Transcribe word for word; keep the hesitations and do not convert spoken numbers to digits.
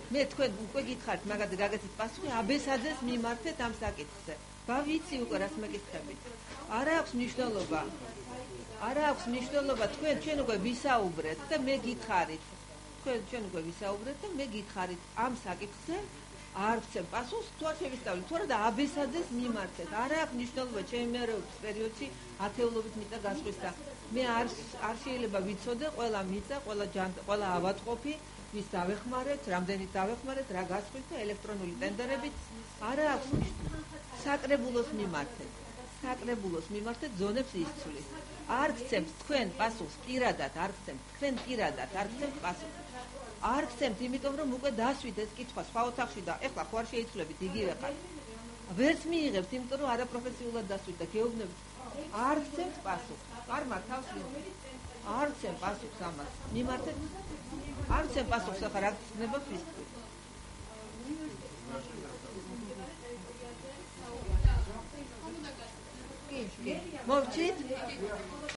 მე თქვენ უკვე გითხარით მაგათ გაგაცეთ პასუხი აბესაძეს მიმართეთ ამ საკითხზე. გავიცი უკვე რას მეკითხებით. არა აქვს მნიშვნელობა. არა აქვს მნიშვნელობა თქვენ ჩვენ უკვე ვისაუბრეთ და მე გითხარით. თქვენ ჩვენ უკვე ვისაუბრეთ და მე გითხარით ამ საკითხზე არ ვცემ პასუხს თუ არ შევისწავლით თუ არა და აბესაძეს მიმართეთ. არა აქვს მნიშვნელობა ჩემი მეურვეობის პერიოდში ათეულობით მიწა გასხვისდა. მე არ არ შეიძლება ვიცოდე ყველა მიწა, ყველა ჯანტა, ყველა ავადმყოფი ვის დავეხმარეთ, რამდენიც დავეხმარეთ, რა გასხვით და ელექტრონული ტენდერებით არა აქვს საკრებულოს მიმართეთ. საკრებულოს მიმართეთ ზონებს ისწვლის. არ გცემთ თქვენ პასუხს პირადად, არ გცემთ თქვენ პირადად, არ გცემთ პასუხს. არ გცემთ, იმიტომ რომ უკვე დასვით ეს კითხვა სხვა ოთახში და ეხლა ხო არ შეიცვლებით იგივე ხარ. ვერც მიიღებთ, იმიტომ რომ არაპროფესიულად დასვით და გეუბნებით. არ გცემთ პასუხს. არ მართავს არ გცემ პასუხს ამას. მიმართეთ. არ გცემ პასუხს ახლა რა გწნება ფიზიკურად. მოვჭით?